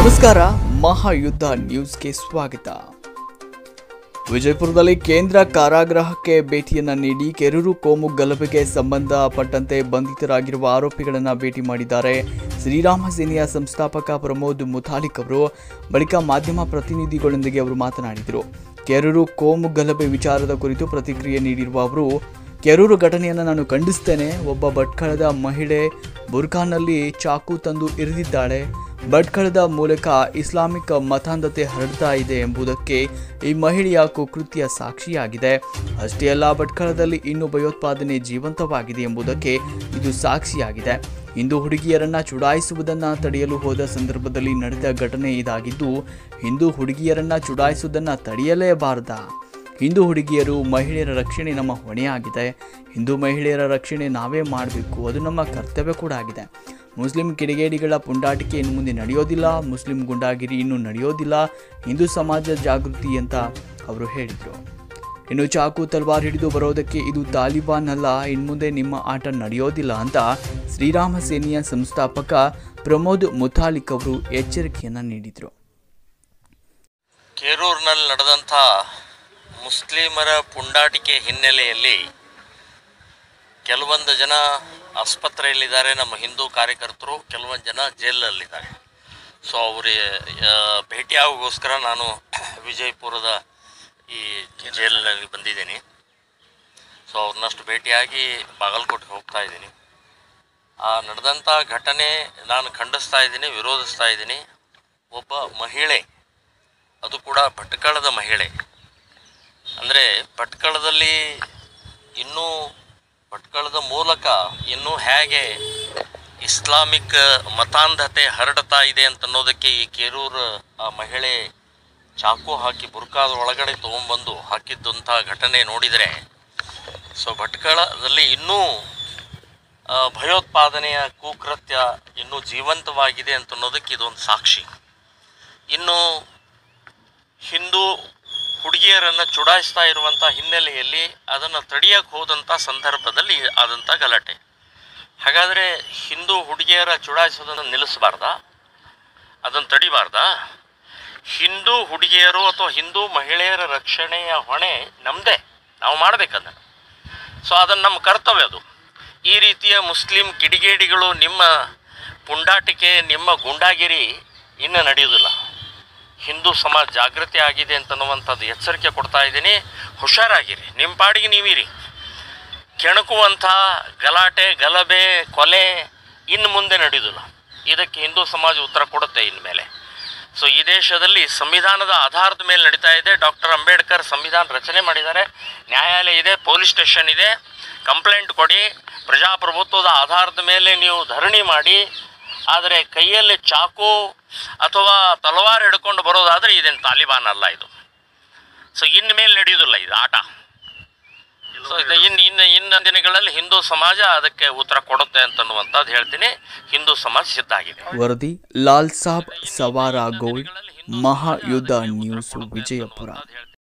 ನಮಸ್ಕಾರ, ಮಹಾಯುದ್ಧ ನ್ಯೂಸ್ಗೆ ಸ್ವಾಗತ. ವಿಜಯಪುರದಲ್ಲಿ ಕೇಂದ್ರ ಕಾರಾಗೃಹಕ್ಕೆ ಭೇಟಿಯನ್ನ ನೀಡಿ ಕೆರೂರು ಕೋಮು ಗಲಭೆಗೆ ಸಂಬಂಧಪಟ್ಟಂತೆ ಬಂಧಿತರಾಗಿರುವ ಆರೋಪಿಗಳನ್ನು ಭೇಟಿ ಮಾಡಿದ್ದಾರೆ. ಶ್ರೀರಾಮ ಸೇನೆಯ ಸಂಸ್ಥಾಪಕ ಪ್ರಮೋದ್ ಮುತಾಲಿಕ್ ಅವರು ಬಳಿಕ ಮಾಧ್ಯಮ ಪ್ರತಿನಿಧಿಗಳೊಂದಿಗೆ ಅವರು ಮಾತನಾಡಿದರು. ಕೆರೂರು ಕೋಮು ಗಲಭೆ ವಿಚಾರದ ಕುರಿತು ಪ್ರತಿಕ್ರಿಯೆ ನೀಡಿರುವ ಅವರು, ಕೆರೂರು ಘಟನೆಯನ್ನು ನಾನು ಖಂಡಿಸ್ತೇನೆ. ಒಬ್ಬ ಭಟ್ಕಳದ ಮಹಿಳೆ ಬುರ್ಖಾನಲ್ಲಿ ಚಾಕು ತಂದು ಇರಿದಿದ್ದಾಳೆ. ಭಟ್ಕಳದ ಮೂಲಕ ಇಸ್ಲಾಮಿಕ್ ಮತಾಂಧತೆ ಹರಡ್ತಾ ಇದೆ ಎಂಬುದಕ್ಕೆ ಈ ಮಹಿಳೆಯ ಕುಕೃತ್ಯ ಸಾಕ್ಷಿಯಾಗಿದೆ. ಅಷ್ಟೇ ಅಲ್ಲ, ಭಟ್ಕಳದಲ್ಲಿ ಇನ್ನೂ ಭಯೋತ್ಪಾದನೆ ಜೀವಂತವಾಗಿದೆ ಎಂಬುದಕ್ಕೆ ಇದು ಸಾಕ್ಷಿಯಾಗಿದೆ. ಹಿಂದೂ ಹುಡುಗಿಯರನ್ನ ಚುಡಾಯಿಸುವುದನ್ನು ತಡೆಯಲು ಹೋದ ಸಂದರ್ಭದಲ್ಲಿ ನಡೆದ ಘಟನೆ ಇದಾಗಿದ್ದು, ಹಿಂದೂ ಹುಡುಗಿಯರನ್ನ ಚುಡಾಯಿಸುವುದನ್ನು ತಡೆಯಲೇಬಾರದಾ? ಹಿಂದೂ ಹುಡುಗಿಯರು, ಮಹಿಳೆಯರ ರಕ್ಷಣೆ ನಮ್ಮ ಹೊಣೆಯಾಗಿದೆ. ಹಿಂದೂ ಮಹಿಳೆಯರ ರಕ್ಷಣೆ ನಾವೇ ಮಾಡಬೇಕು, ಅದು ನಮ್ಮ ಕರ್ತವ್ಯ ಕೂಡ ಆಗಿದೆ. ಮುಸ್ಲಿಂ ಕಿಡಿಗೇಡಿಗಳ ಪುಂಡಾಟಿಕೆ ಇನ್ನು ಮುಂದೆ ನಡೆಯೋದಿಲ್ಲ. ಮುಸ್ಲಿಂ ಗುಂಡಾಗಿರಿ ಇನ್ನೂ ನಡೆಯೋದಿಲ್ಲ. ಹಿಂದೂ ಸಮಾಜ ಜಾಗೃತಿ ಅಂತ ಅವರು ಹೇಳಿದರು. ಇನ್ನು ಚಾಕು ತಲ್ವಾರ್ ಹಿಡಿದು ಬರೋದಕ್ಕೆ ಇದು ತಾಲಿಬಾನ್ ಅಲ್ಲ, ಇನ್ಮುಂದೆ ನಿಮ್ಮ ಆಟ ನಡೆಯೋದಿಲ್ಲ ಅಂತ ಶ್ರೀರಾಮ ಸೇನೆಯ ಸಂಸ್ಥಾಪಕ ಪ್ರಮೋದ್ ಮುತಾಲಿಕ್ ಅವರು ಎಚ್ಚರಿಕೆಯನ್ನು ನೀಡಿದರು. ಕೆರೂರಿನಲ್ಲಿ ನಡೆದಂಥ ಮುಸ್ಲಿಮರ ಪುಂಡಾಟಿಕೆ ಹಿನ್ನೆಲೆಯಲ್ಲಿ ಕೆಲವೊಂದು ಜನ ಆಸ್ಪತ್ರೆಯಲ್ಲಿದ್ದಾರೆ. ನಮ್ಮ ಹಿಂದೂ ಕಾರ್ಯಕರ್ತರು ಕೆಲವೊಂದು ಜನ ಜೈಲಲ್ಲಿದ್ದಾರೆ. ಸೊ ಅವರಿಗೆ ಭೇಟಿಯಾಗೋಸ್ಕರ ನಾನು ವಿಜಯಪುರದ ಈ ಜೈಲಿನಲ್ಲಿ ಬಂದಿದ್ದೀನಿ. ಸೊ ಅವ್ರನ್ನಷ್ಟು ಭೇಟಿಯಾಗಿ ಬಾಗಲಕೋಟೆಗೆ ಹೋಗ್ತಾ ಇದ್ದೀನಿ. ಆ ನಡೆದಂಥ ಘಟನೆ ನಾನು ಖಂಡಿಸ್ತಾ ಇದ್ದೀನಿ, ವಿರೋಧಿಸ್ತಾ ಇದ್ದೀನಿ. ಒಬ್ಬ ಮಹಿಳೆ, ಅದು ಕೂಡ ಭಟ್ಕಳದ ಮಹಿಳೆ, ಅಂದರೆ ಭಟ್ಕಳದಲ್ಲಿ ಭಟ್ಕಳದ ಮೂಲಕ ಇನ್ನೂ ಹೇಗೆ ಇಸ್ಲಾಮಿಕ್ ಮತಾಂಧತೆ ಹರಡ್ತಾ ಇದೆ ಅಂತನ್ನೋದಕ್ಕೆ ಈ ಕೆರೂರು ಮಹಿಳೆ ಚಾಕು ಹಾಕಿ ಬುರ್ಕಾದ ಒಳಗಡೆ ತೊಗೊಂಬಂದು ಹಾಕಿದ್ದಂಥ ಘಟನೆ ನೋಡಿದರೆ, ಸೊ ಭಟ್ಕಳದಲ್ಲಿ ಇನ್ನೂ ಭಯೋತ್ಪಾದನೆಯ ಕುಕೃತ್ಯ ಇನ್ನೂ ಜೀವಂತವಾಗಿದೆ ಅಂತನ್ನೋದಕ್ಕೆ ಇದೊಂದು ಸಾಕ್ಷಿ. ಇನ್ನು ಹಿಂದೂ ಹುಡುಗಿಯರನ್ನು ಚುಡಾಯಿಸ್ತಾ ಇರುವಂಥ ಹಿನ್ನೆಲೆಯಲ್ಲಿ ಅದನ್ನು ತಡೆಯಕ್ಕೆ ಹೋದಂಥ ಸಂದರ್ಭದಲ್ಲಿ ಆದಂಥ ಗಲಾಟೆ. ಹಾಗಾದರೆ ಹಿಂದೂ ಹುಡುಗಿಯರ ಚುಡಾಯಿಸೋದನ್ನು ನಿಲ್ಲಿಸಬಾರ್ದಾ? ಅದನ್ನು ತಡಿಬಾರ್ದಾ? ಹಿಂದೂ ಹುಡುಗಿಯರು ಅಥವಾ ಹಿಂದೂ ಮಹಿಳೆಯರ ರಕ್ಷಣೆಯ ಹೊಣೆ ನಮ್ಮದೇ, ನಾವು ಮಾಡಬೇಕದನ್ನು. ಸೊ ಅದನ್ನು ನಮ್ಮ ಕರ್ತವ್ಯ ಅದು. ಈ ರೀತಿಯ ಮುಸ್ಲಿಂ ಕಿಡಿಗೇಡಿಗಳು, ನಿಮ್ಮ ಪುಂಡಾಟಿಕೆ, ನಿಮ್ಮ ಗುಂಡಾಗಿರಿ ಇನ್ನು ನಡೆಯೋದಿಲ್ಲ. ಹಿಂದೂ ಸಮಾಜ ಜಾಗೃತಿ ಆಗಿದೆ ಅಂತನ್ನುವಂಥದ್ದು ಎಚ್ಚರಿಕೆ ಕೊಡ್ತಾ ಇದ್ದೀನಿ. ಹುಷಾರಾಗಿರಿ, ನಿಮ್ಮ ಪಾಡಿಗೆ ನೀವಿರಿ. ಕೆಣಕುವಂಥ ಗಲಾಟೆ, ಗಲಭೆ, ಕೊಲೆ ಇನ್ನು ಮುಂದೆ ನಡೆಯೋದಿಲ್ಲ. ಇದಕ್ಕೆ ಹಿಂದೂ ಸಮಾಜ ಉತ್ತರ ಕೊಡುತ್ತೆ ಇನ್ಮೇಲೆ. ಸೊ ಈ ದೇಶದಲ್ಲಿ ಸಂವಿಧಾನದ ಆಧಾರದ ಮೇಲೆ ನಡೀತಾ ಇದೆ. ಡಾಕ್ಟರ್ ಅಂಬೇಡ್ಕರ್ ಸಂವಿಧಾನ ರಚನೆ ಮಾಡಿದ್ದಾರೆ. ನ್ಯಾಯಾಲಯ ಇದೆ, ಪೊಲೀಸ್ ಸ್ಟೇಷನ್ ಇದೆ. ಕಂಪ್ಲೇಂಟ್ ಕೊಡಿ, ಪ್ರಜಾಪ್ರಭುತ್ವದ ಆಧಾರದ ಮೇಲೆ ನೀವು ಧರಣಿ ಮಾಡಿ. ಆದರೆ ಕೈಯಲ್ಲಿ ಚಾಕು ಅಥವಾ ತಲವಾರು ಹಿಡ್ಕೊಂಡು ಬರೋದಾದರೆ ಇದೇನು ತಾಲಿಬಾನ್ ಅಲ್ಲ ಇದು. ಸೊ ಇನ್ನು ಮೇಲೆ ನಡೆಯೋದಿಲ್ಲ ಇದು ಆಟ. ಸೊ ಇನ್ನು ದಿನಗಳಲ್ಲಿ ಹಿಂದೂ ಸಮಾಜ ಅದಕ್ಕೆ ಉತ್ತರ ಕೊಡುತ್ತೆ ಅಂತನ್ನುವಂಥದ್ದು ಹೇಳ್ತೀನಿ. ಹಿಂದೂ ಸಮಾಜ ಸಿದ್ಧ ಆಗಿದೆ. ವರದಿ ಲಾಲ್ ಸಾಬ್ ಸವಾರ ಗೋಲ್ಡ್, ಮಹಾಯುದ್ಧ ನ್ಯೂಸ್, ವಿಜಯಪುರ.